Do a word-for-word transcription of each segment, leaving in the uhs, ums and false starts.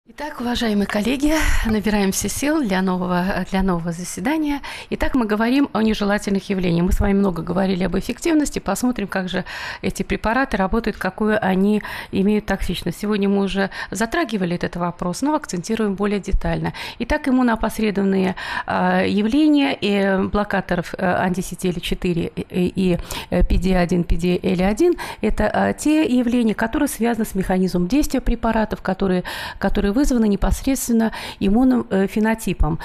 Итак, уважаемые коллеги, набираемся сил для нового, для нового заседания. Итак, мы говорим о нежелательных явлениях. Мы с вами много говорили об эффективности. Посмотрим, как же эти препараты работают, какую они имеют токсичность. Сегодня мы уже затрагивали этот вопрос, но акцентируем более детально. Итак, иммуноопосредованные явления и блокаторов анти-си ти эл четыре и пи ди один, пи ди эл один – это те явления, которые связаны с механизмом действия препаратов, которые, которые вызваны непосредственно иммунным фенотипом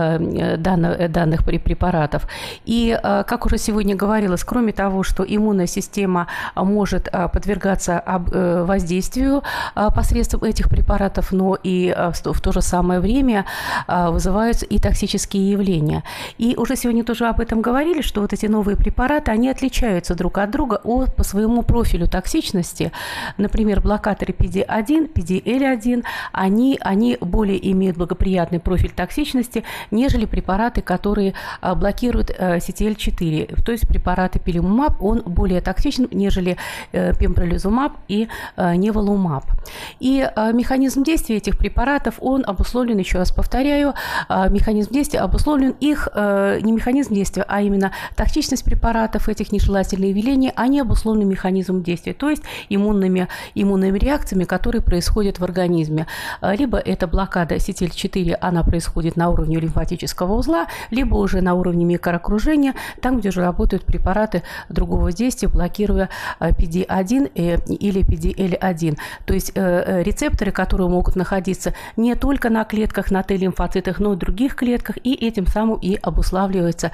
данных, данных препаратов. И, как уже сегодня говорилось, кроме того, что иммунная система может подвергаться воздействию посредством этих препаратов, но и в то же самое время вызываются и токсические явления. И уже сегодня тоже об этом говорили, что вот эти новые препараты, они отличаются друг от друга по своему профилю токсичности. Например, блокаторы пи ди один, пи ди эл один, они Они, они более имеют благоприятный профиль токсичности, нежели препараты, которые а, блокируют а, си ти эл четыре. То есть препарат Ipilimumab, он более токсичен, нежели а, Pembrolizumab и а, Nivolumab. И а, механизм действия этих препаратов, он обусловлен, еще раз повторяю, а, механизм действия обусловлен их, а, не механизм действия, а именно токсичность препаратов, этих нежелательных явлений, они обусловлены механизмом действия, то есть иммунными, иммунными реакциями, которые происходят в организме. Либо эта блокада си ти эл четыре, она происходит на уровне лимфатического узла, либо уже на уровне микроокружения, там, где уже работают препараты другого действия, блокируя пи ди один или пи ди эл один. То есть рецепторы, которые могут находиться не только на клетках, на Т-лимфоцитах, но и в других клетках, и этим самым и обуславливается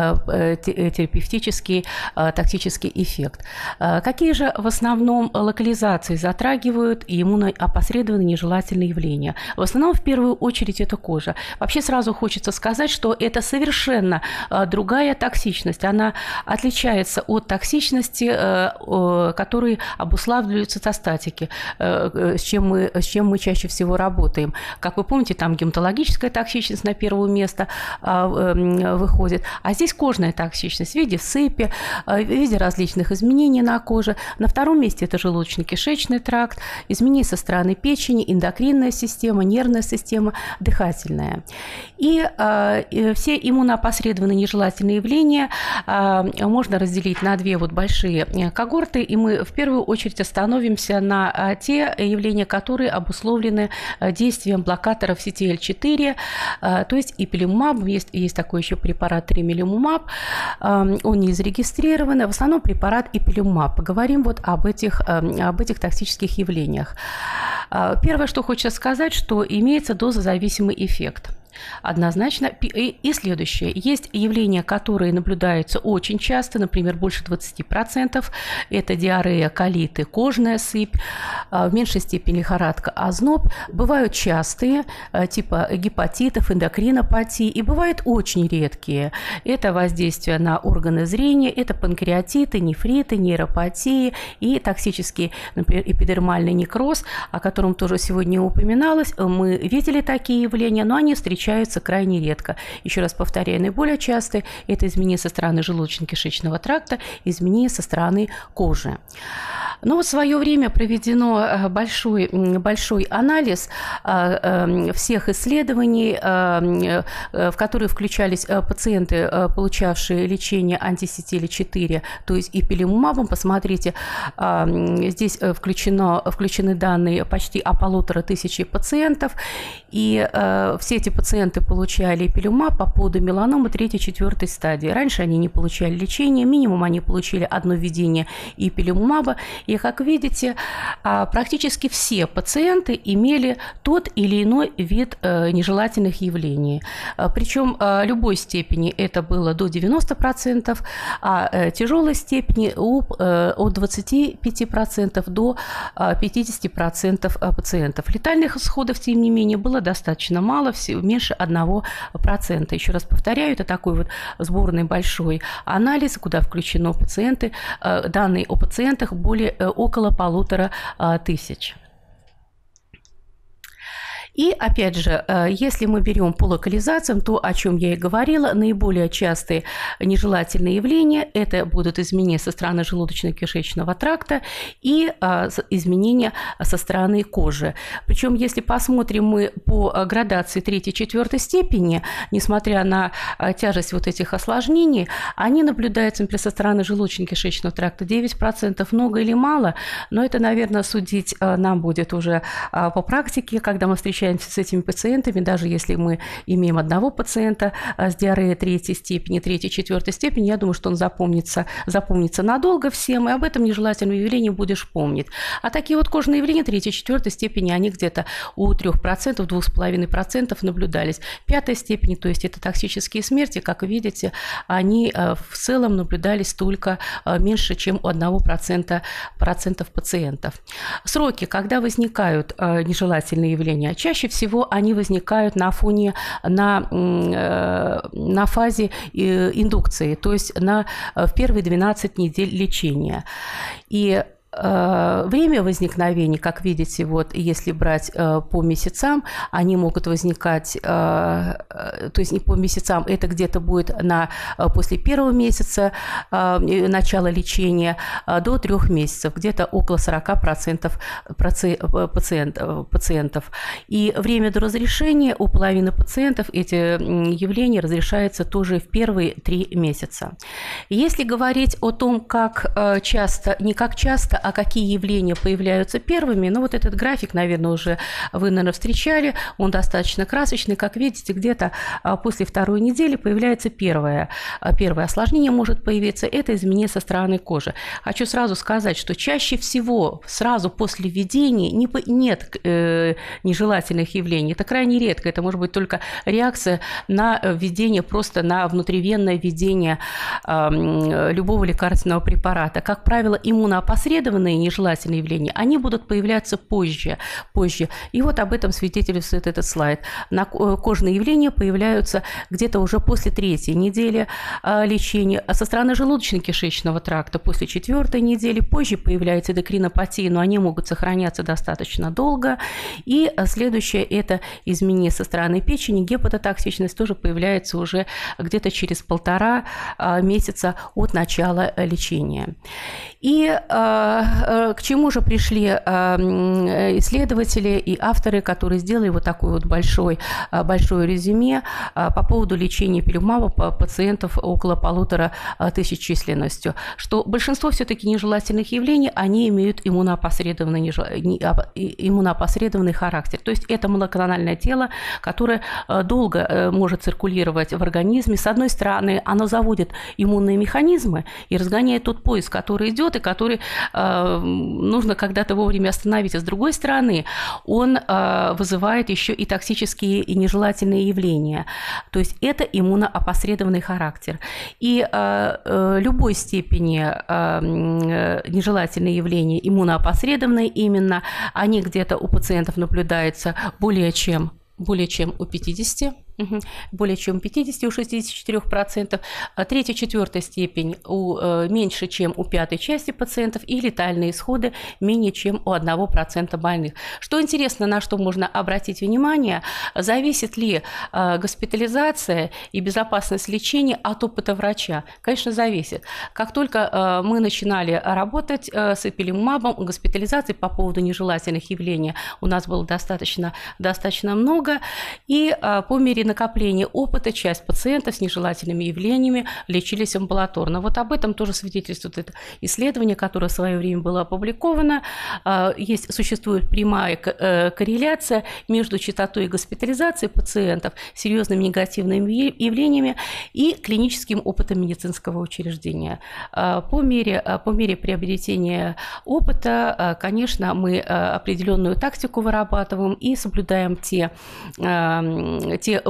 терапевтический токсический эффект. Какие же в основном локализации затрагивают иммуноопосредованные нежелательные явления? В основном, в первую очередь, это кожа. Вообще сразу хочется сказать, что это совершенно другая токсичность. Она отличается от токсичности, которые обуславливают цитостатики, с чем мы, с чем мы чаще всего работаем. Как вы помните, там гематологическая токсичность на первое место выходит, а здесь кожная токсичность в виде сыпи, в виде различных изменений на коже. На втором месте это желудочно-кишечный тракт, изменения со стороны печени, эндокринная система, нервная система, дыхательная. И э, все иммуноопосредованные нежелательные явления э, можно разделить на две вот большие когорты, и мы в первую очередь остановимся на э, те явления, которые обусловлены э, действием блокаторов си ти эл четыре, э, то есть Ipilimumab, есть, есть такой еще препарат Tremelimumab, э, он не зарегистрирован, в основном препарат Ipilimumab. Поговорим вот об этих, э, об этих токсических явлениях. Первое, что хочется сказать, что имеется дозозависимый эффект. Однозначно. И следующее. Есть явления, которые наблюдаются очень часто, например, больше двадцати процентов. Это диарея, колиты, кожная сыпь, в меньшей степени лихорадка, озноб. Бывают частые, типа гепатитов, эндокринопатии, и бывают очень редкие. Это воздействие на органы зрения, это панкреатиты, нефриты, нейропатии и токсический, например, эпидермальный некроз, о котором тоже сегодня упоминалось. Мы видели такие явления, но они встречаются крайне редко. Еще раз повторяю, наиболее частые – это изменения со стороны желудочно-кишечного тракта, изменения со стороны кожи. Но в свое время проведено большой, большой анализ всех исследований, в которые включались пациенты, получавшие лечение анти-си ти эл четыре, то есть Ipilimumab. Посмотрите, здесь включено, включены данные почти о полутора тысячи пациентов, и все эти пациенты получали Ipilimumab по поводу меланомы третьей-четвёртой стадии. Раньше они не получали лечение, минимум они получили одно введение Ipilimumab. И, как видите, практически все пациенты имели тот или иной вид нежелательных явлений. Причем любой степени это было до девяноста процентов, а тяжелой степени от двадцати пяти процентов до пятидесяти процентов пациентов. Летальных исходов, тем не менее, было достаточно мало, меньше одного процента. Еще раз повторяю, это такой вот сборный большой анализ, куда включены пациенты, данные о пациентах более около полутора тысяч. И, опять же, если мы берем по локализациям, то, о чем я и говорила, наиболее частые нежелательные явления – это будут изменения со стороны желудочно-кишечного тракта и изменения со стороны кожи. Причем, если посмотрим мы по градации третьей-четвертой степени, несмотря на тяжесть вот этих осложнений, они наблюдаются, например, со стороны желудочно-кишечного тракта девять процентов, много или мало, но это, наверное, судить нам будет уже по практике, когда мы встречаемся с этими пациентами, даже если мы имеем одного пациента с диареей третьей степени, третьей-четвертой степени, я думаю, что он запомнится, запомнится надолго всем, и об этом нежелательном явлении будешь помнить. А такие вот кожные явления третьей-четвертой степени, они где-то у трёх процентов, двух с половиной процентов наблюдались. Пятой степени, то есть это токсические смерти, как вы видите, они в целом наблюдались только меньше, чем у одного процента процентов пациентов. Сроки, когда возникают нежелательные явления, чаще всего они возникают на фоне, на, на фазе индукции, то есть на, в первые двенадцать недель лечения. И время возникновения, как видите, вот если брать по месяцам, они могут возникать, то есть не по месяцам, это где-то будет на, после первого месяца начала лечения до трех месяцев, где-то около сорока процентов пациентов. И время до разрешения у половины пациентов эти явления разрешаются тоже в первые три месяца. Если говорить о том, как часто, не как часто, а какие явления появляются первыми, ну вот этот график, наверное, уже вы, наверное, встречали, он достаточно красочный, как видите, где-то после второй недели появляется первое, первое осложнение может появиться, это изменение со стороны кожи. Хочу сразу сказать, что чаще всего сразу после введения не, нет э, нежелательных явлений, это крайне редко, это может быть только реакция на введение, просто на внутривенное введение э, любого лекарственного препарата. Как правило, иммуноопосредованные нежелательные явления, они будут появляться позже, позже. И вот об этом свидетельствует этот слайд. На кожные явления появляются где-то уже после третьей недели лечения. А со стороны желудочно-кишечного тракта после четвертой недели позже появляются эндокринопатии, но они могут сохраняться достаточно долго. И следующее – это изменение со стороны печени. Гепатотоксичность тоже появляется уже где-то через полтора месяца от начала лечения. И к чему же пришли исследователи и авторы, которые сделали вот такое вот большое, большое резюме по поводу лечения пилюмаба пациентов около полутора тысяч численностью, что большинство все-таки нежелательных явлений, они имеют иммуноопосредованный, иммуноопосредованный характер. То есть это моноклональное тело, которое долго может циркулировать в организме. С одной стороны, оно заводит иммунные механизмы и разгоняет тот поиск, который идет и который нужно когда-то вовремя остановить. А с другой стороны, он вызывает еще и токсические и нежелательные явления. То есть это иммуноопосредованный характер. И любой степени нежелательные явления иммуноопосредованные именно, они где-то у пациентов наблюдаются более чем, более чем у пятидесяти процентов. Более чем пятьдесят, у шестидесяти четырёх процентов, третья, четвертая степень у, меньше, чем у пятой части пациентов, и летальные исходы менее, чем у одного процента больных. Что интересно, на что можно обратить внимание, зависит ли госпитализация и безопасность лечения от опыта врача? Конечно, зависит. Как только мы начинали работать с эпилимумабом, госпитализации по поводу нежелательных явлений у нас было достаточно, достаточно много, и по мере накопления опыта часть пациентов с нежелательными явлениями лечились амбулаторно. Вот об этом тоже свидетельствует это исследование, которое в свое время было опубликовано. Есть, существует прямая корреляция между частотой госпитализации пациентов с серьезными негативными явлениями и клиническим опытом медицинского учреждения. По мере, по мере приобретения опыта, конечно, мы определенную тактику вырабатываем и соблюдаем те, те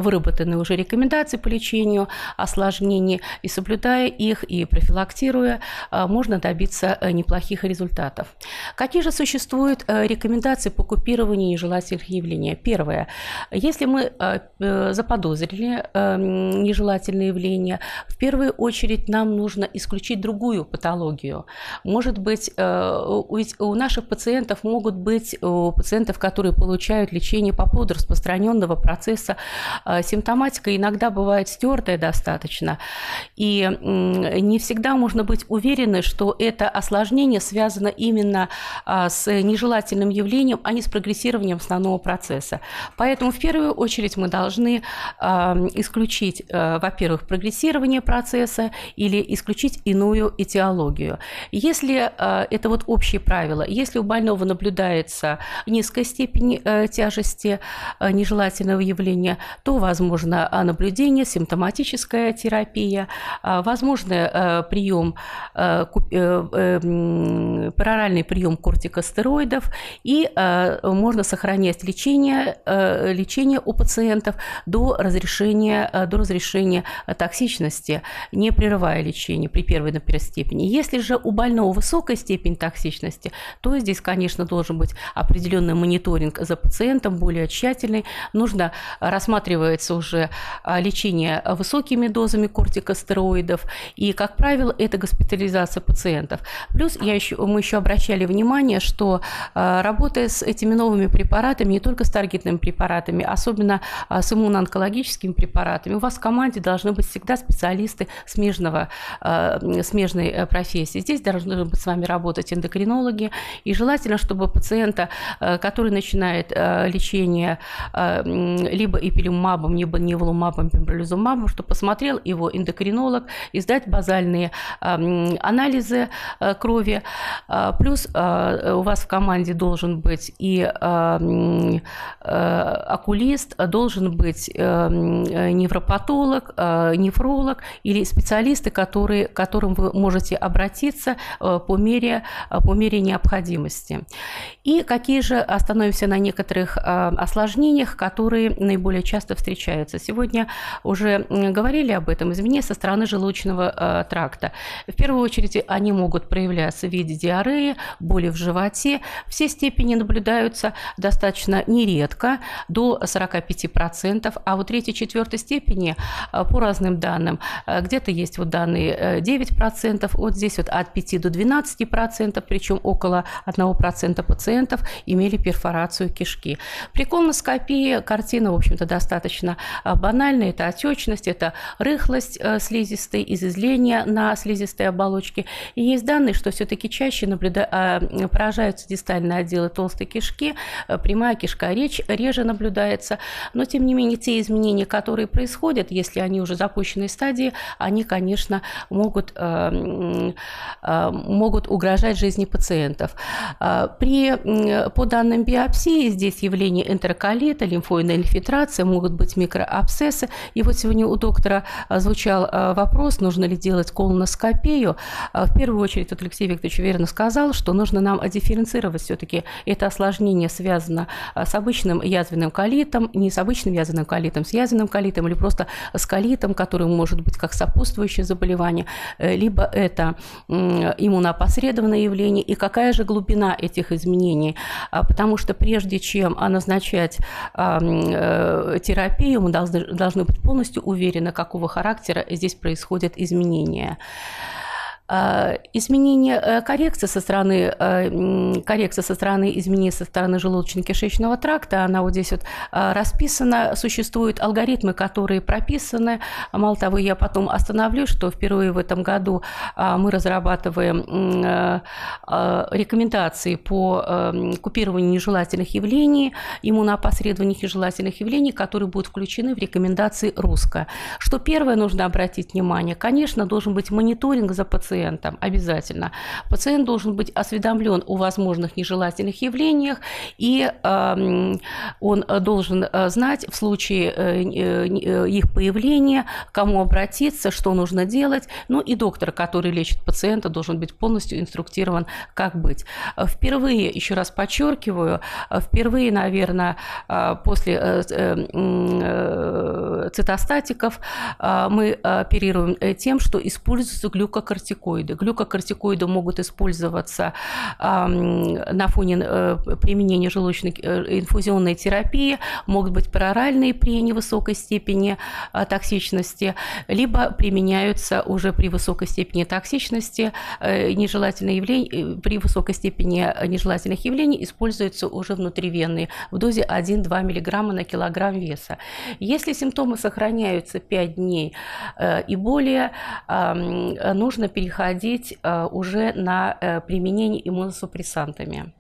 выработаны уже рекомендации по лечению осложнений, и соблюдая их, и профилактируя, можно добиться неплохих результатов. Какие же существуют рекомендации по купированию нежелательных явлений? Первое. Если мы заподозрили нежелательные явления, в первую очередь нам нужно исключить другую патологию. Может быть, у наших пациентов могут быть, у пациентов, которые получают лечение по поводу распространенного процесса, симптоматика иногда бывает стертая достаточно, и не всегда можно быть уверены, что это осложнение связано именно с нежелательным явлением, а не с прогрессированием основного процесса. Поэтому в первую очередь мы должны исключить, во-первых, прогрессирование процесса или исключить иную этиологию. Если это вот общие правила, если у больного наблюдается низкая степень тяжести нежелательного явления, то возможно наблюдение, симптоматическая терапия, возможно прием, пероральный прием кортикостероидов, и можно сохранять лечение, лечение у пациентов до разрешения, до разрешения токсичности, не прерывая лечение при первой, например, степени. Если же у больного высокая степень токсичности, то здесь, конечно, должен быть определенный мониторинг за пациентом, более тщательный. Нужно рассматривается уже лечение высокими дозами кортикостероидов, и, как правило, это госпитализация пациентов. Плюс я еще, мы еще обращали внимание, что работая с этими новыми препаратами, не только с таргетными препаратами, особенно с иммуноонкологическими препаратами, у вас в команде должны быть всегда специалисты смежного, смежной профессии. Здесь должны быть с вами работать эндокринологи, и желательно, чтобы пациента, который начинает лечение либо ипилумабом, либо неволумабом, пембролизумабом, чтобы посмотрел его эндокринолог, и сдать базальные анализы крови. Плюс у вас в команде должен быть и окулист, должен быть невропатолог, нефролог или специалисты, которые, к которым вы можете обратиться по мере, по мере необходимости. И какие же, остановимся на некоторых осложнениях, которые наиболее часто встречаются. Сегодня уже говорили об этом, изменения со стороны желудочного тракта. В первую очередь они могут проявляться в виде диареи, боли в животе. Все степени наблюдаются достаточно нередко, до сорока пяти процентов, а вот третьей-четвертой степени, по разным данным, где-то есть вот данные девять процентов, вот здесь вот от пяти до двенадцати процентов, причем около одного процента пациентов имели перфорацию кишки. При колоноскопии картина, в общем-то, достаточно банальная. Это отечность, это рыхлость слизистой, изъязвление на слизистой оболочке. И есть данные, что все-таки чаще наблюда... поражаются дистальные отделы толстой кишки, прямая кишка реч... реже наблюдается. Но, тем не менее, те изменения, которые происходят, если они уже в запущенной стадии, они, конечно, могут, могут угрожать жизни пациентов. При, по данным биопсии, здесь явление энтероколита, лимфоидная инфильтрация, могут быть микроабсцессы. И вот сегодня у доктора звучал вопрос, нужно ли делать колоноскопию. В первую очередь, вот Алексей Викторович верно сказал, что нужно нам дифференцировать все-таки. Это осложнение связано с обычным язвенным колитом, не с обычным язвенным колитом, с язвенным колитом или просто с колитом, который может быть как сопутствующее заболевание, либо это иммуноопосредованное явление, и какая же глубина этих изменений. Потому что прежде чем назначать терапию, мы должны, должны быть полностью уверены, какого характера здесь происходят изменения. Изменение коррекции со стороны, коррекция со стороны изменений со стороны желудочно-кишечного тракта, она вот здесь вот расписана, существуют алгоритмы, которые прописаны. Мало того, я потом остановлюсь, что впервые в этом году мы разрабатываем рекомендации по купированию нежелательных явлений, иммуноопосредованных нежелательных явлений, которые будут включены в рекомендации РУСКО. Что первое нужно обратить внимание, конечно, должен быть мониторинг за пациентом. пациентом обязательно. Пациент должен быть осведомлен о возможных нежелательных явлениях, и э, он должен знать в случае э, их появления, к кому обратиться, что нужно делать. Ну и доктор, который лечит пациента, должен быть полностью инструктирован, как быть. Впервые, еще раз подчеркиваю, впервые, наверное, после цитостатиков мы оперируем тем, что используются глюкокортикоиды. Глюкокортикоиды могут использоваться на фоне применения желудочной инфузионной терапии, могут быть пероральные при невысокой степени токсичности, либо применяются уже при высокой степени токсичности, нежелательные явления, при высокой степени нежелательных явлений используются уже внутривенные в дозе один-два миллиграмма на килограмм веса. Если симптомы сохраняются пять дней и более, нужно переходить уже на применение иммуносупрессантами.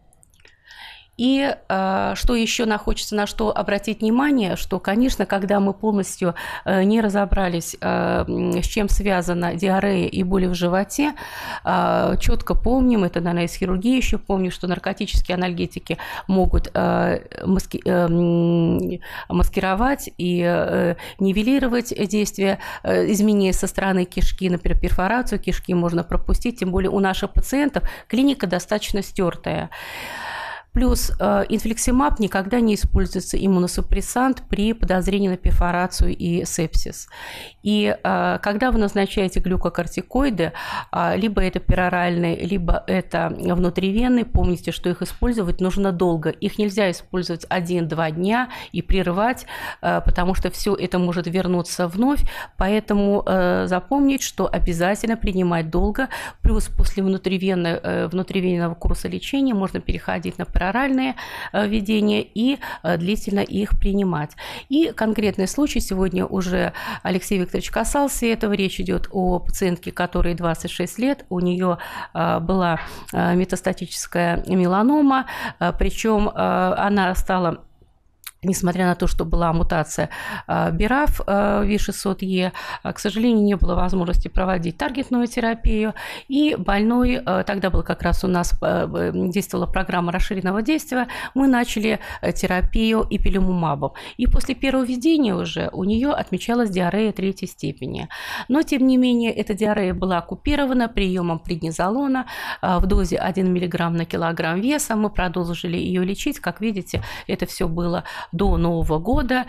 И э, что еще нам хочется на что обратить внимание, что, конечно, когда мы полностью э, не разобрались, э, с чем связана диарея и боли в животе, э, четко помним, это, наверное, из хирургии еще помню, что наркотические анальгетики могут э, маски, э, маскировать и э, нивелировать действие э, изменений со стороны кишки, например, перфорацию кишки можно пропустить, тем более у наших пациентов клиника достаточно стертая. Плюс э, инфликсимаб никогда не используется иммуносупрессант при подозрении на перфорацию и сепсис. И э, когда вы назначаете глюкокортикоиды, э, либо это пероральные, либо это внутривенные, помните, что их использовать нужно долго. Их нельзя использовать один-два дня и прерывать, э, потому что все это может вернуться вновь. Поэтому э, запомнить, что обязательно принимать долго. Плюс после внутривенного, э, внутривенного курса лечения можно переходить на пероральные введения и длительно их принимать. И конкретный случай сегодня уже Алексей Викторович касался этого. Речь идет о пациентке, которой двадцать шесть лет, у нее была метастатическая меланома, причем она стала, несмотря на то, что была мутация би эр эф ви шестьсот е, к сожалению, не было возможности проводить таргетную терапию, и больной, тогда был как раз у нас действовала программа расширенного действия, мы начали терапию ипилумумабом. И после первого введения уже у нее отмечалась диарея третьей степени. Но, тем не менее, эта диарея была оккупирована приемом преднизолона в дозе один миллиграмм на килограмм веса. Мы продолжили ее лечить. Как видите, это все было до Нового года.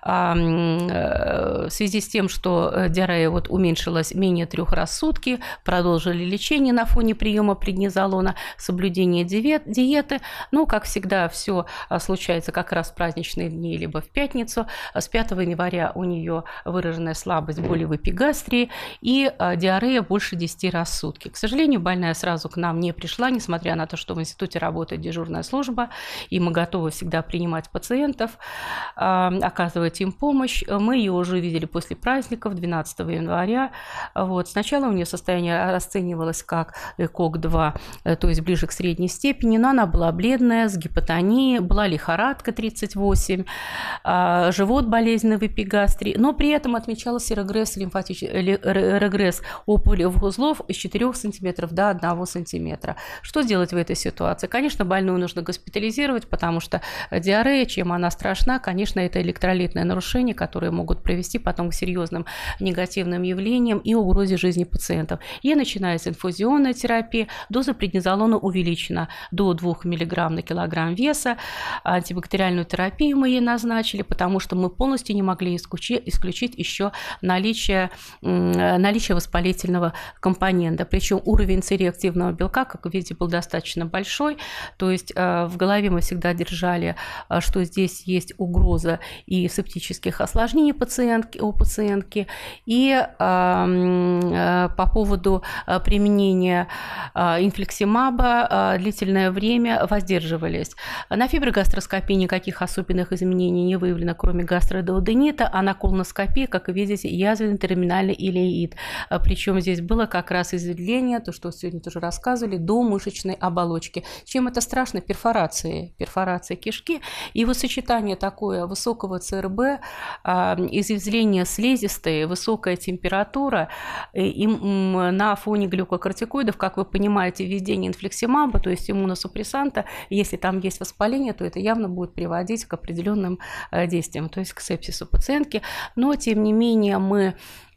В связи с тем, что диарея вот уменьшилась менее трех раз в сутки, продолжили лечение на фоне приема преднизолона, соблюдение диеты. Ну, как всегда, все случается как раз в праздничные дни, либо в пятницу. С пятого января у нее выраженная слабость, боли в эпигастрии и диарея больше десяти раз в сутки. К сожалению, больная сразу к нам не пришла, несмотря на то, что в институте работает дежурная служба, и мы готовы всегда принимать пациентов, оказывать им помощь. Мы ее уже видели после праздников, двенадцатого января. Вот. Сначала у нее состояние расценивалось как кок два, то есть ближе к средней степени, но она была бледная, с гипотонией, была лихорадка тридцать восемь, живот болезненный в эпигастрии, но при этом отмечался регресс, лимфатич... регресс опухолевых узлов из четырёх сантиметров до одного сантиметра. Что делать в этой ситуации? Конечно, больную нужно госпитализировать, потому что диарея, чем она страшна, конечно, это электролитное нарушение, которые могут привести потом к серьезным негативным явлениям и угрозе жизни пациентов. И начинается инфузионная терапия, доза преднизолона увеличена до двух миллиграмм на килограмм веса, антибактериальную терапию мы ей назначили, потому что мы полностью не могли исключить, исключить еще наличие, наличие воспалительного компонента. Причем уровень ци-реактивного белка, как вы видите, был достаточно большой, то есть в голове мы всегда держали, что здесь есть угроза и септических осложнений пациентки, у пациентки. И э, э, по поводу применения э, инфликсимаба э, длительное время воздерживались. На фиброгастроскопии никаких особенных изменений не выявлено, кроме гастродуоденита, а на колоноскопии, как вы видите, язвенный терминальный илеид. Причем здесь было как раз изведение, то, что сегодня тоже рассказывали, до мышечной оболочки. Чем это страшно? Перфорации. Перфорация кишки. И вот сочетание сочетание такое высокого ЦРБ, изъязвление слизистой, высокая температура, и на фоне глюкокортикоидов, как вы понимаете, введение инфликсимаба, то есть иммуносупрессанта, если там есть воспаление, то это явно будет приводить к определенным действиям, то есть к сепсису пациентки. Но, тем не менее, мы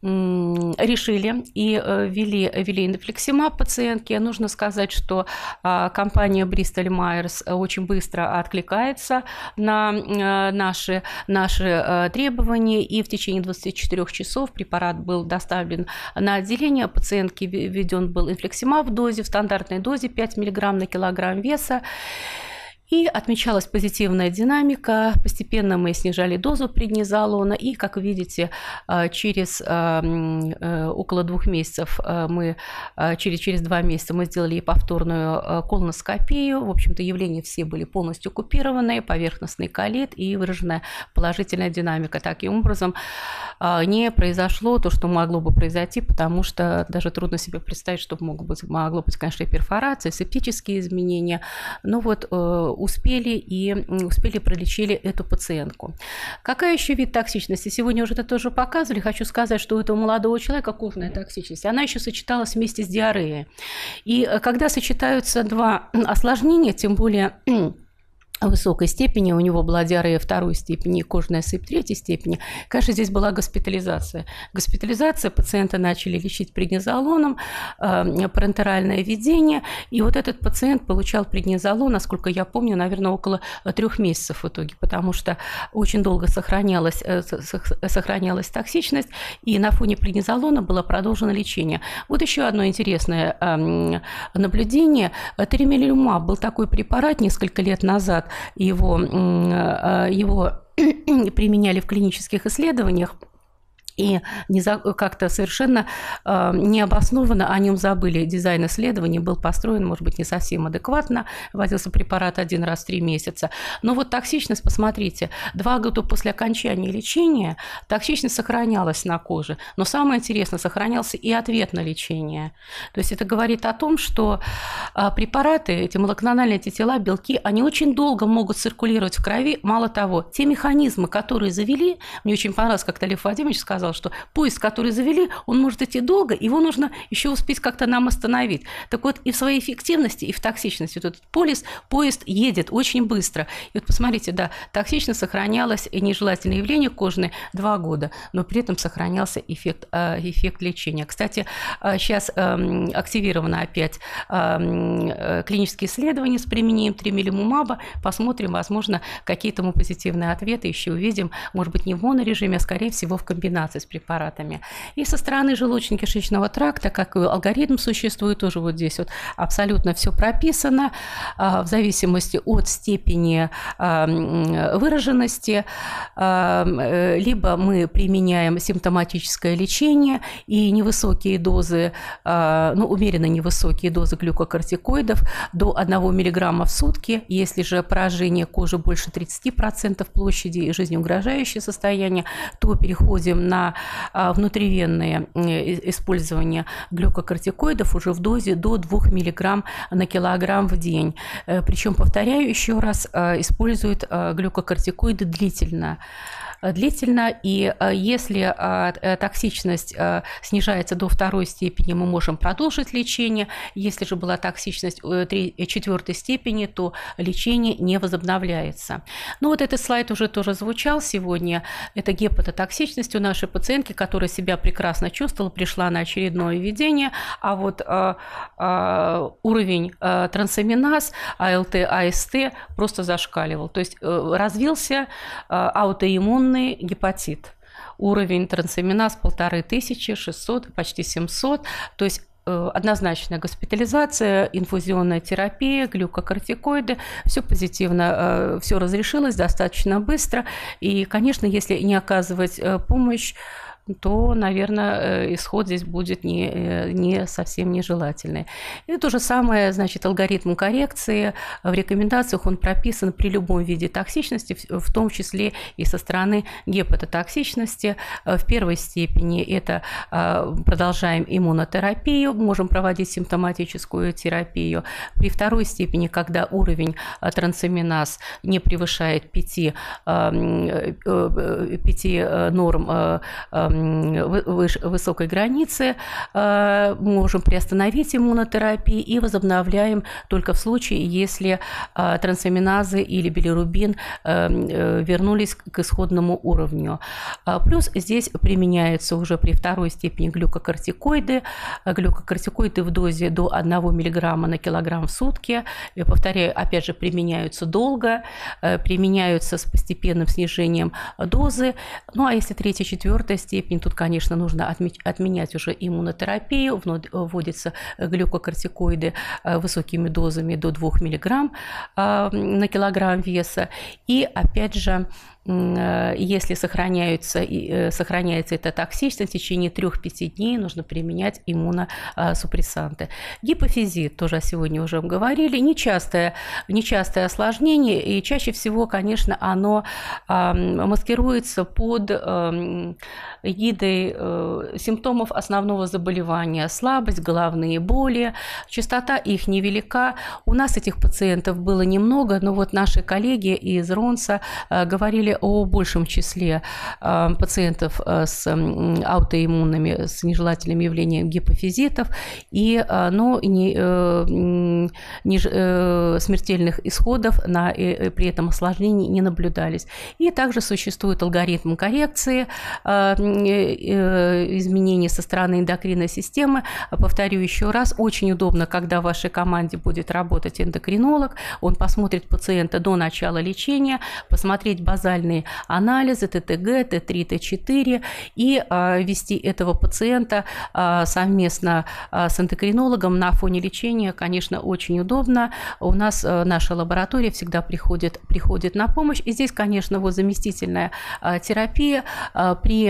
решили и ввели, ввели инфликсимаб пациентке. Нужно сказать, что компания Bristol Myers очень быстро откликается на наши, наши требования, и в течение двадцати четырёх часов препарат был доставлен на отделение. Пациентке введен был инфликсимаб в дозе, в стандартной дозе пять миллиграмм на килограмм веса. И отмечалась позитивная динамика. Постепенно мы снижали дозу преднизолона. И, как вы видите, через около двух месяцев, мы, через, через два месяца мы сделали повторную колоноскопию. В общем-то, явления все были полностью купированы, поверхностный колит и выраженная положительная динамика. Таким образом, не произошло то, что могло бы произойти, потому что даже трудно себе представить, что могло быть, могло быть, конечно, перфорация, септические изменения. Но вот успели и успели пролечили эту пациентку. Какая еще вид токсичности? Сегодня уже это тоже показывали. Хочу сказать, что у этого молодого человека кожная токсичность, она еще сочеталась вместе с диареей. И когда сочетаются два осложнения, тем более высокой степени, у него была диарея второй степени, кожная сыпь третьей степени, конечно, здесь была госпитализация. Госпитализация, пациента начали лечить преднизолоном, э, парентеральное введение, и вот этот пациент получал преднизолон, насколько я помню, наверное, около трех месяцев в итоге, потому что очень долго сохранялась, э, сохранялась токсичность, и на фоне преднизолона было продолжено лечение. Вот еще одно интересное э, наблюдение. Тремелумаб был такой препарат несколько лет назад, его, его применяли в клинических исследованиях, и как-то совершенно э, необоснованно о нем забыли. Дизайн исследований был построен, может быть, не совсем адекватно. Вводился препарат один раз в три месяца. Но вот токсичность, посмотрите, два года после окончания лечения токсичность сохранялась на коже. Но самое интересное, сохранялся и ответ на лечение. То есть это говорит о том, что э, препараты, эти моноклональные антитела, белки, они очень долго могут циркулировать в крови. Мало того, те механизмы, которые завели, мне очень понравилось, как Лев Владимирович сказал, что поезд, который завели, он может идти долго, его нужно еще успеть как-то нам остановить. Так вот, и в своей эффективности, и в токсичности вот этот полис, поезд едет очень быстро. И вот посмотрите, да, токсичность сохранялась, и нежелательное явление кожное два года, но при этом сохранялся эффект, эффект лечения. Кстати, сейчас активировано опять клинические исследования с применением тремелумаба. Посмотрим, возможно, какие-то мы позитивные ответы еще увидим, может быть, не в монорежиме, а, скорее всего, в комбинации с препаратами. И со стороны желудочно-кишечного тракта, как и алгоритм существует, тоже вот здесь вот абсолютно все прописано, в зависимости от степени выраженности. Либо мы применяем симптоматическое лечение и невысокие дозы, ну, умеренно невысокие дозы глюкокортикоидов до одного миллиграмма в сутки. Если же поражение кожи больше тридцати процентов площади и жизнеугрожающее состояние, то переходим на внутривенное использование глюкокортикоидов уже в дозе до двух миллиграмм на килограмм в день. Причем, повторяю еще раз, используют глюкокортикоиды длительно. длительно, и если токсичность снижается до второй степени, мы можем продолжить лечение. Если же была токсичность четвертой степени, то лечение не возобновляется. Ну вот этот слайд уже тоже звучал сегодня. Это гепатотоксичность у нашей пациентки, которая себя прекрасно чувствовала, пришла на очередное введение, а вот а, а, уровень а, трансаминаз, АЛТ, АСТ просто зашкаливал. То есть развился а, аутоиммунный гепатит. Уровень трансаминаз полторы тысячи, шестьсот, почти семьсот. То есть однозначная госпитализация, инфузионная терапия, глюкокортикоиды, все позитивно, все разрешилось достаточно быстро. И, конечно, если не оказывать помощь, то, наверное, исход здесь будет не, не совсем нежелательный. И то же самое, значит, алгоритм коррекции в рекомендациях, он прописан при любом виде токсичности, в том числе и со стороны гепатотоксичности. В первой степени это продолжаем иммунотерапию, можем проводить симптоматическую терапию. При второй степени, когда уровень трансаминаз не превышает пяти, пяти норм высокой границы, можем приостановить иммунотерапию и возобновляем только в случае, если трансаминазы или билирубин вернулись к исходному уровню. Плюс здесь применяются уже при второй степени глюкокортикоиды. Глюкокортикоиды в дозе до одного миллиграмма на килограмм в сутки. Я повторяю, опять же, применяются долго, применяются с постепенным снижением дозы. Ну а если третья, четвертая степень, тут, конечно, нужно отменять уже иммунотерапию, вводятся глюкокортикоиды высокими дозами до двух миллиграмм на килограмм веса. И опять же, если сохраняются, сохраняется эта токсичность, в течение трёх-пяти дней нужно применять иммуносупрессанты. Гипофизит, тоже сегодня уже говорили, нечастое, нечастое осложнение, и чаще всего, конечно, оно маскируется под эгидой симптомов основного заболевания: слабость, головные боли. Частота их невелика. У нас этих пациентов было немного, но вот наши коллеги из РОНСа говорили о большем числе пациентов с аутоиммунными, с нежелательными явлениями гипофизитов, и, но не, не, смертельных исходов на, при этом осложнений не наблюдались. И также существует алгоритм коррекции изменений со стороны эндокринной системы. Повторю еще раз, очень удобно, когда в вашей команде будет работать эндокринолог, он посмотрит пациента до начала лечения, посмотреть базальные анализы тэ тэ гэ, тэ три, тэ четыре и вести этого пациента совместно с эндокринологом на фоне лечения, конечно, очень удобно. У нас наша лаборатория всегда приходит, приходит на помощь. И здесь, конечно, вот заместительная терапия при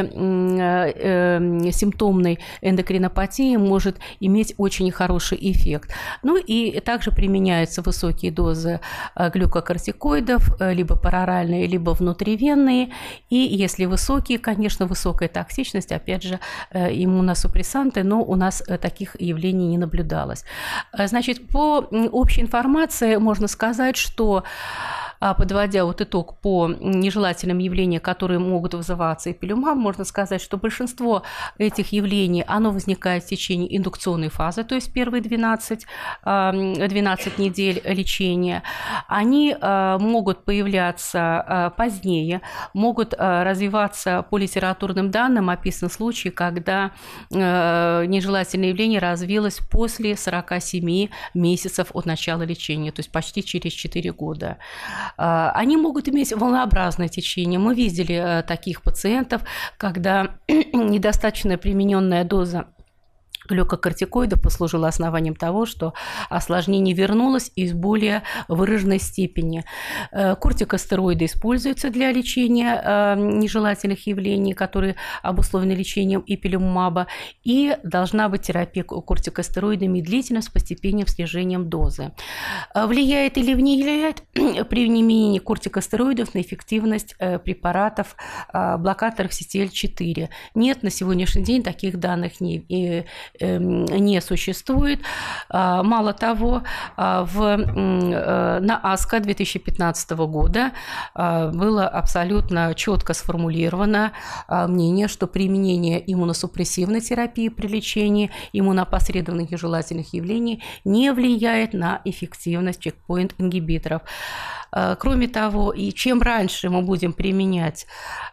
симптомной эндокринопатии может иметь очень хороший эффект. Ну и также применяются высокие дозы глюкокортикоидов, либо параоральные, либо внутривенные. И если высокие, конечно, высокая токсичность, опять же, иммуносупрессанты, но у нас таких явлений не наблюдалось. Значит, по общей информации можно сказать, что, подводя вот итог по нежелательным явлениям, которые могут вызываться эпилюмабом, можно сказать, что большинство этих явлений, оно возникает в течение индукционной фазы, то есть первые двенадцать, двенадцать недель лечения. Они могут появляться позднее, могут развиваться по литературным данным. Описан случай, когда нежелательное явление развилось после сорока семи месяцев от начала лечения, то есть почти через четыре года. Они могут иметь волнообразное течение. Мы видели таких пациентов, когда недостаточно примененная доза глюкокортикоидов послужило основанием того, что осложнение вернулось и в более выраженной степени. Кортикостероиды используются для лечения нежелательных явлений, которые обусловлены лечением эпилюмаба, и должна быть терапия кортикостероидами длительность с постепенным снижением дозы. Влияет или не влияет применение кортикостероидов на эффективность препаратов блокаторов си ти эл четыре? Нет, на сегодняшний день таких данных не не существует. Мало того, в, на АСКО две тысячи пятнадцатого года было абсолютно четко сформулировано мнение, что применение иммуносупрессивной терапии при лечении иммунопосредованных нежелательных явлений не влияет на эффективность чекпоинт-ингибиторов. Кроме того, и чем раньше мы будем применять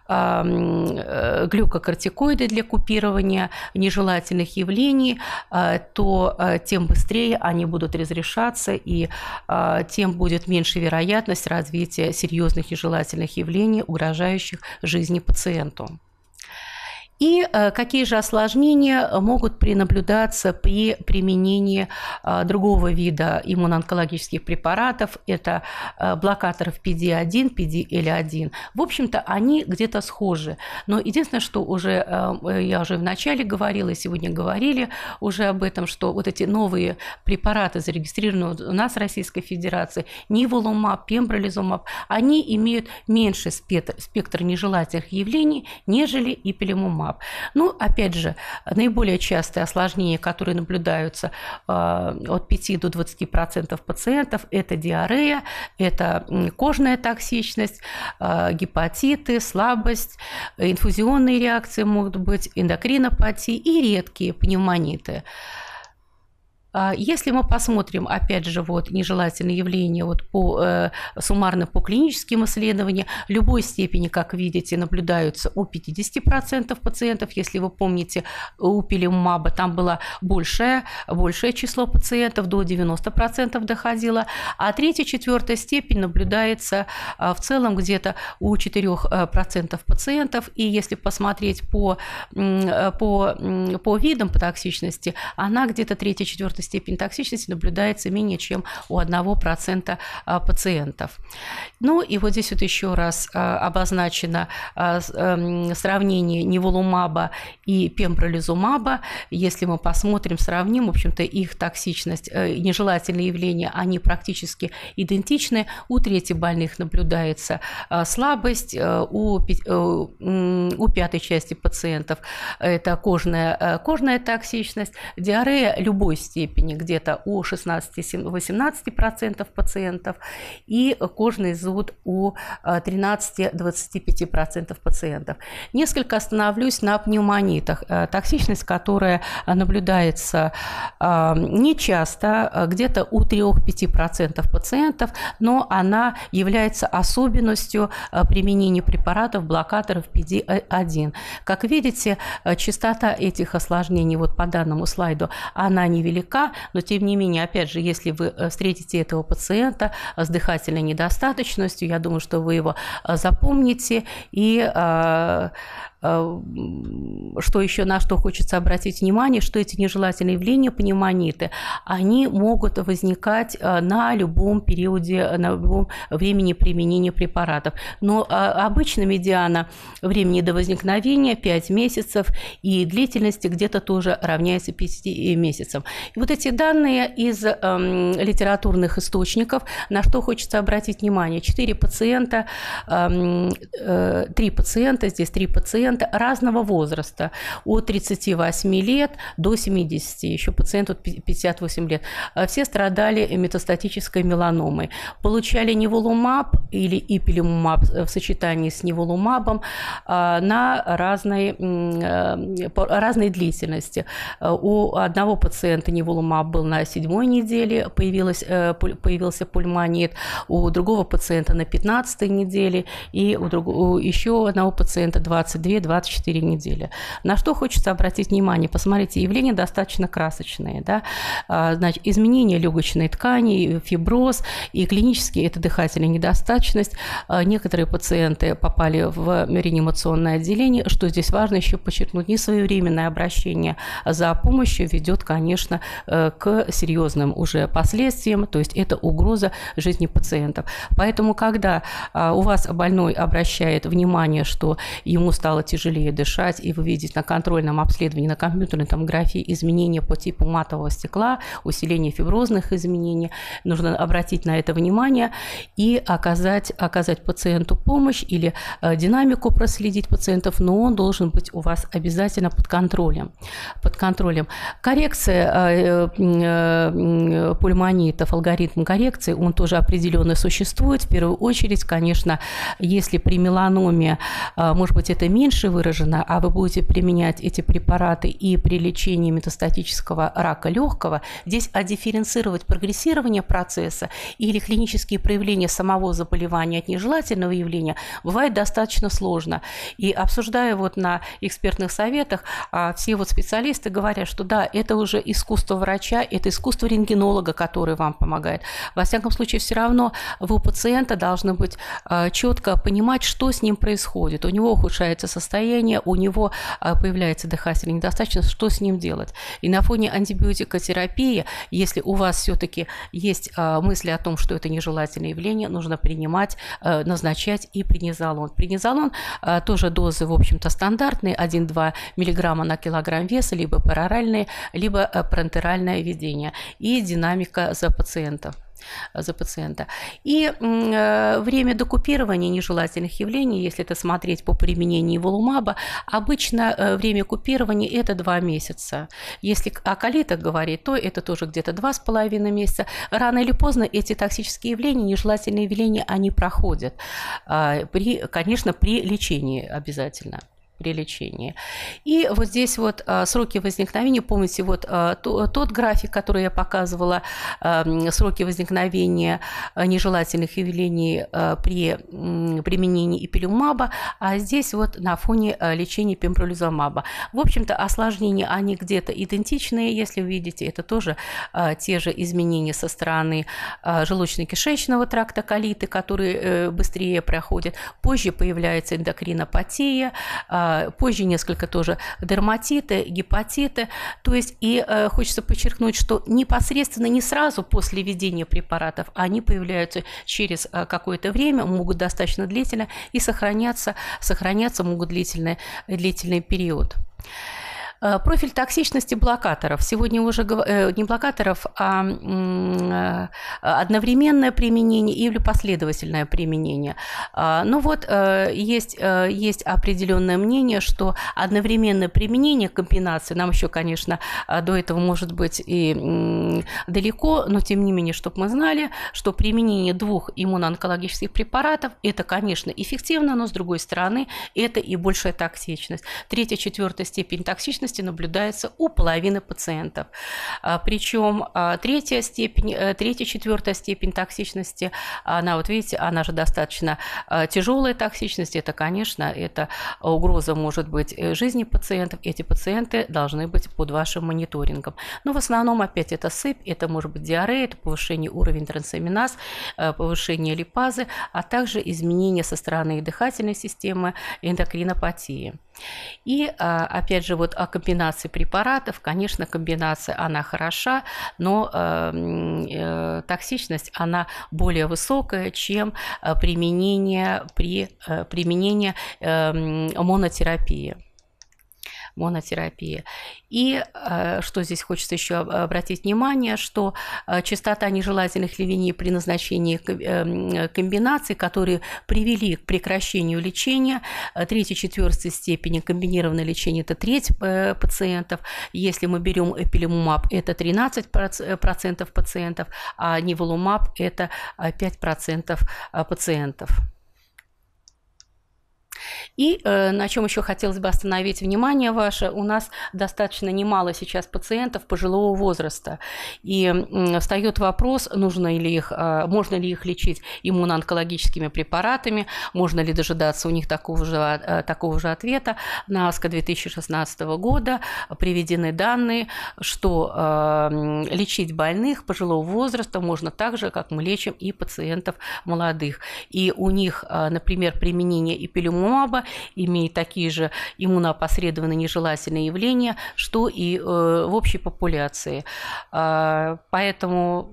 глюкокортикоиды для купирования нежелательных явлений, то тем быстрее они будут разрешаться, и тем будет меньше вероятность развития серьезных нежелательных явлений, угрожающих жизни пациенту. И какие же осложнения могут наблюдаться при применении другого вида иммуноонкологических препаратов? Это блокаторов пи ди один, пи ди эл один. В общем-то, они где-то схожи. Но единственное, что уже я уже вначале говорила, и сегодня говорили уже об этом, что вот эти новые препараты, зарегистрированные у нас в Российской Федерации, ниволумаб, пембролизумаб, они имеют меньший спектр, спектр нежелательных явлений, нежели ипилимумаб. Ну, опять же, наиболее частые осложнения, которые наблюдаются э, от пяти до двадцати процентов пациентов, это диарея, это кожная токсичность, э, гепатиты, слабость, инфузионные реакции могут быть, эндокринопатии и редкие пневмониты. Если мы посмотрим, опять же, вот нежелательные явления вот по, э, суммарно по клиническим исследованиям, любой степени, как видите, наблюдаются у пятидесяти процентов пациентов. Если вы помните, у пилимумаба там было большее, большее число пациентов, до девяноста процентов доходило, а третья, четвертая степень наблюдается в целом где-то у четырёх процентов пациентов. И если посмотреть по, по, по видам по токсичности, она где-то третья, четвертая степень токсичности наблюдается менее чем у одного процента пациентов. Ну и вот здесь вот еще раз обозначено сравнение ниволумаба и пембролизумаба. Если мы посмотрим, сравним, в общем-то, их токсичность, нежелательные явления, они практически идентичны. У трети больных наблюдается слабость, у, у пятой части пациентов это кожная, кожная токсичность, диарея любой степени, где-то у шестнадцати-восемнадцати процентов пациентов, и кожный зуд у тринадцати-двадцати пяти процентов пациентов. Несколько остановлюсь на пневмонитах. Токсичность, которая наблюдается нечасто, где-то у трёх-пяти процентов пациентов, но она является особенностью применения препаратов блокаторов пи ди один. Как видите, частота этих осложнений вот по данному слайду, она невелика, но тем не менее, опять же, если вы встретите этого пациента с дыхательной недостаточностью, я думаю, что вы его запомните. И что еще, на что хочется обратить внимание, что эти нежелательные явления, пневмониты, они могут возникать на любом периоде, на любом времени применения препаратов. Но обычно медиана времени до возникновения пять месяцев, и длительности где-то тоже равняется пяти месяцам. И вот эти данные из э, литературных источников, на что хочется обратить внимание. Четыре пациента, э, э, три пациента, здесь три пациента, разного возраста, от тридцати восьми лет до семидесяти, еще пациенту пятьдесят восемь лет. Все страдали метастатической меланомой. Получали ниволумаб или ипилимумаб в сочетании с ниволумабом на разной, разной длительности. У одного пациента ниволумаб был на седьмой неделе, появилась, появился пульмонит, у другого пациента на пятнадцатой неделе, и у, другого, у еще одного пациента двадцать две — двадцать четыре недели. На что хочется обратить внимание? Посмотрите, явления достаточно красочные. Да? Значит, изменение легочной ткани, фиброз, и клинически это дыхательная недостаточность. Некоторые пациенты попали в реанимационное отделение. Что здесь важно еще подчеркнуть, несвоевременное обращение за помощью ведет, конечно, к серьезным уже последствиям, то есть это угроза жизни пациентов. Поэтому, когда у вас больной обращает внимание, что ему стало тяжелее дышать, и вы видите на контрольном обследовании, на компьютерной томографии изменения по типу матового стекла, усиление фиброзных изменений, нужно обратить на это внимание и оказать, оказать пациенту помощь или э, динамику проследить пациентов, но он должен быть у вас обязательно под контролем. Под контролем. Коррекция э, э, пульмонитов, алгоритм коррекции, он тоже определенно существует. В первую очередь, конечно, если при меланоме, э, может быть, это меньше выражено, а вы будете применять эти препараты и при лечении метастатического рака легкого, здесь отдифференцировать прогрессирование процесса или клинические проявления самого заболевания от нежелательного явления бывает достаточно сложно. И обсуждая вот на экспертных советах, все вот специалисты говорят, что да, это уже искусство врача, это искусство рентгенолога, который вам помогает. Во всяком случае, все равно вы у пациента должны быть четко понимать, что с ним происходит. У него ухудшается состояние состояние, у него появляется дыхательная недостаточность, что с ним делать? И на фоне антибиотикотерапии, если у вас все-таки есть мысли о том, что это нежелательное явление, нужно принимать, назначать и преднизолон. Преднизолон тоже дозы, в общем-то, стандартные, один-два миллиграмма на килограмм веса, либо пароральные, либо парентеральное введение и динамика за пациентов. за пациента. И э, время докупирования нежелательных явлений, если это смотреть по применению волумаба, обычно э, время купирования это два месяца. Если о колитах говорить, то это тоже где-то два с половиной месяца. Рано или поздно эти токсические явления, нежелательные явления, они проходят. Э, при, конечно, при лечении обязательно. при лечении. И вот здесь вот а, сроки возникновения, помните, вот а, то, тот график, который я показывала, а, сроки возникновения а, нежелательных явлений а, при м, применении ипилумаба, а здесь вот на фоне а, лечения пембролизумаба. В общем-то, осложнения, они где-то идентичные, если вы видите, это тоже а, те же изменения со стороны а, желудочно-кишечного тракта, колиты, которые э, быстрее проходят. Позже появляется эндокринопатия, а, позже несколько тоже дерматиты, гепатиты. То есть и э, хочется подчеркнуть, что непосредственно не сразу после введения препаратов, они появляются через э, какое-то время, могут достаточно длительно и сохраняться, сохраняться могут длительный, длительный период. Профиль токсичности блокаторов. Сегодня уже не блокаторов, а одновременное применение или последовательное применение. Ну вот, есть, есть определенное мнение, что одновременное применение комбинации, нам еще, конечно, до этого может быть и далеко, но тем не менее, чтобы мы знали, что применение двух иммуноонкологических препаратов, это, конечно, эффективно, но с другой стороны, это и большая токсичность. Третья, четвертая степень токсичности наблюдается у половины пациентов. Причем третья степень, третья, четвертая степень токсичности, она, вот видите, она же достаточно тяжелая токсичность, это, конечно, это угроза может быть жизни пациентов, эти пациенты должны быть под вашим мониторингом. Но в основном опять это сыпь, это может быть диарея, это повышение уровня трансаминаз, повышение липазы, а также изменения со стороны дыхательной системы, эндокринопатии. И опять же вот о комбинации препаратов, конечно, комбинация она хороша, но э, токсичность она более высокая, чем применение при применении э, монотерапии. монотерапия. И что здесь хочется еще обратить внимание, что частота нежелательных явлений при назначении комбинаций, которые привели к прекращению лечения, третьей, четвертой степени комбинированное лечение – это треть пациентов. Если мы берем эпилумаб, это тринадцать процентов пациентов, а ниволумаб – это пять процентов пациентов. И э, на чем еще хотелось бы остановить внимание ваше, у нас достаточно немало сейчас пациентов пожилого возраста, и э, встает вопрос, нужно ли их, э, можно ли их лечить иммуноонкологическими препаратами, можно ли дожидаться у них такого же, э, такого же ответа. На АСКО две тысячи шестнадцатого года приведены данные, что э, лечить больных пожилого возраста можно так же, как мы лечим и пациентов молодых. И у них, э, например, применение ипилумаба имеет такие же иммуноопосредованные нежелательные явления, что и э, в общей популяции. Э, поэтому,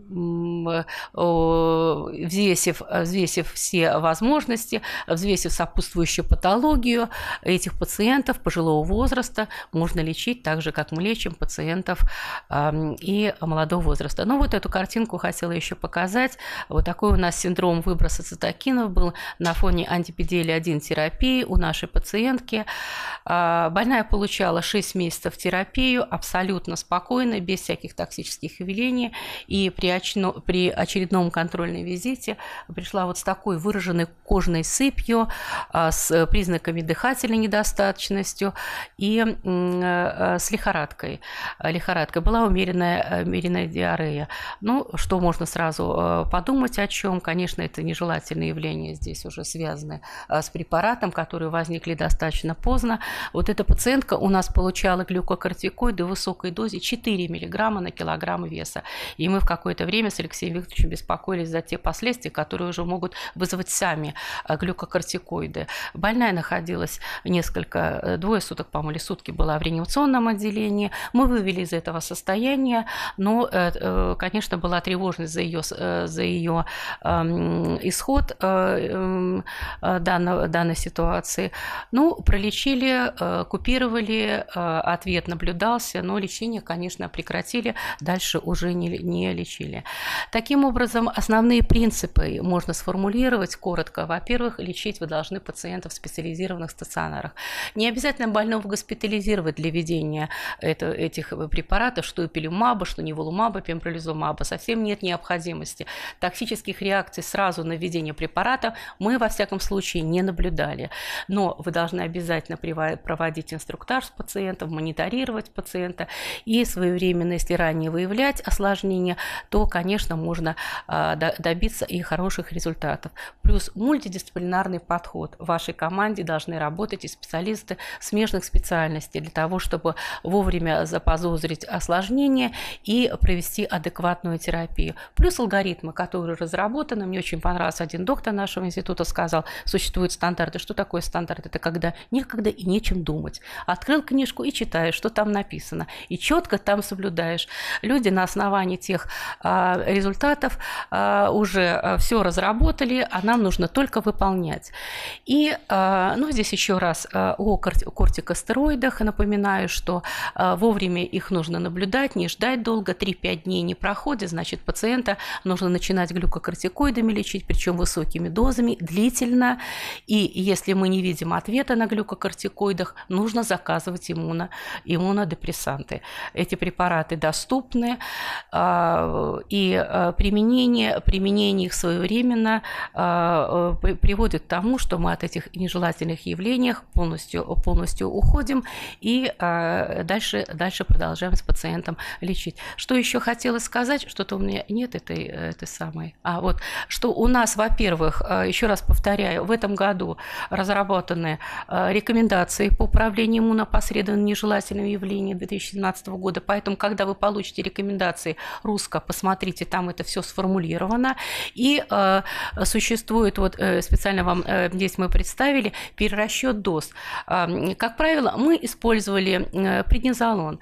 э, взвесив, взвесив все возможности, взвесив сопутствующую патологию этих пациентов пожилого возраста, можно лечить так же, как мы лечим пациентов э, и молодого возраста. Но вот эту картинку хотела еще показать. Вот такой у нас синдром выброса цитокинов был на фоне антипи-ди-эл один терапии у нашей пациентки. Больная получала шесть месяцев терапию абсолютно спокойно, без всяких токсических явлений. И при очередном контрольном визите пришла вот с такой выраженной кожной сыпью, с признаками дыхательной недостаточностью и с лихорадкой. Лихорадка была умеренная, умеренная диарея. Ну, что можно сразу подумать о чем? Конечно, это нежелательные явления здесь уже связаны с препаратом, которые возникли достаточно поздно. Вот эта пациентка у нас получала глюкокортикоиды в высокой дозе четыре миллиграмма на килограмм веса. И мы в какое-то время с Алексеем Викторовичем беспокоились за те последствия, которые уже могут вызвать сами глюкокортикоиды. Больная находилась несколько, двое суток, по-моему, или сутки была в реанимационном отделении. Мы вывели из этого состояния, но, конечно, была тревожность за ее, за ее исход данной, данной ситуации. Ну, пролечили, купировали, ответ наблюдался, но лечение, конечно, прекратили, дальше уже не, не лечили. Таким образом, основные принципы можно сформулировать коротко. Во-первых, лечить вы должны пациентов в специализированных стационарах. Не обязательно больного госпитализировать для введения это, этих препаратов, что эпилюмаба, что неволумаба, пембролизумаба. Совсем нет необходимости. Токсических реакций сразу на введение препарата мы, во всяком случае, не наблюдали. Но вы должны обязательно проводить инструктаж с пациентом, мониторировать пациента и своевременно, если ранее выявлять осложнения, то, конечно, можно добиться и хороших результатов. Плюс мультидисциплинарный подход. В вашей команде должны работать и специалисты смежных специальностей для того, чтобы вовремя заподозрить осложнения и провести адекватную терапию. Плюс алгоритмы, которые разработаны. Мне очень понравился один доктор нашего института, сказал, существуют стандарты. Что такое стандарт? Это когда некогда и нечем думать. Открыл книжку и читаешь, что там написано. И четко там соблюдаешь. Люди на основании тех а, результатов а, уже а, все разработали, а нам нужно только выполнять. И, а, ну, здесь еще раз а, о кортикостероидах. Напоминаю, что а, вовремя их нужно наблюдать, не ждать долго. три-пять дней не проходит, значит, пациента нужно начинать глюкокортикоидами лечить, причем высокими дозами, длительно. И если мы не видим ответа на глюкокортикоидах, нужно заказывать иммуно, иммунодепрессанты. Эти препараты доступны, и применение, применение их своевременно приводит к тому, что мы от этих нежелательных явлений полностью, полностью уходим и дальше, дальше продолжаем с пациентом лечить. Что еще хотела сказать? Что-то у меня нет этой, этой самой. А вот, что у нас, во-первых, еще раз повторяю, в этом году разработаны рекомендации по управлению иммунопосредованными нежелательными явлениями две тысячи семнадцатого года. Поэтому, когда вы получите рекомендации русско, посмотрите, там это все сформулировано. И э, существует, вот э, специально вам э, здесь мы представили, перерасчет доз. Э, как правило, мы использовали э, преднизолон.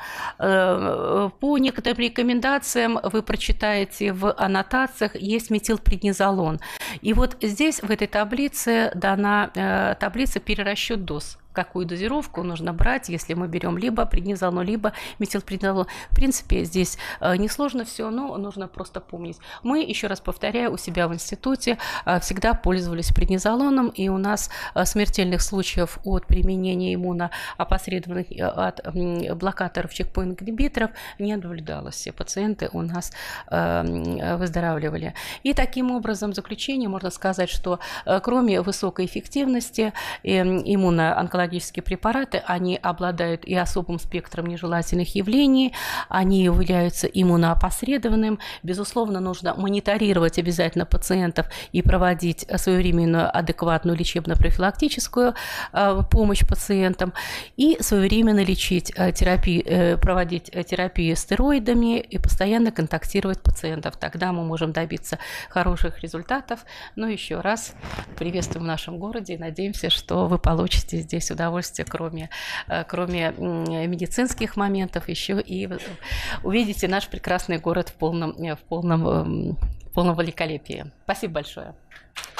Э, по некоторым рекомендациям вы прочитаете в аннотациях, есть метилпреднизолон. И вот здесь, в этой таблице, дана э, таблица перерасчет доз. Какую дозировку нужно брать, если мы берем либо преднизолон, либо метилпреднизолон. В принципе, здесь несложно все, но нужно просто помнить. Мы, еще раз повторяю, у себя в институте всегда пользовались преднизолоном, и у нас смертельных случаев от применения иммуноопосредованных от блокаторов, чекпоинт-ингибиторов не наблюдалось. Все пациенты у нас выздоравливали. И таким образом, в заключение можно сказать, что кроме высокой эффективности иммуноонкологических препараты, они обладают и особым спектром нежелательных явлений, они являются иммуноопосредованным. Безусловно, нужно мониторировать обязательно пациентов и проводить своевременную, адекватную лечебно-профилактическую помощь пациентам и своевременно лечить терапию, проводить терапию стероидами и постоянно контактировать пациентов. Тогда мы можем добиться хороших результатов. Но еще раз приветствуем в нашем городе и надеемся, что вы получите здесь удовольствие, кроме, кроме медицинских моментов, еще и увидите наш прекрасный город в полном, в полном, в полном великолепии. Спасибо большое.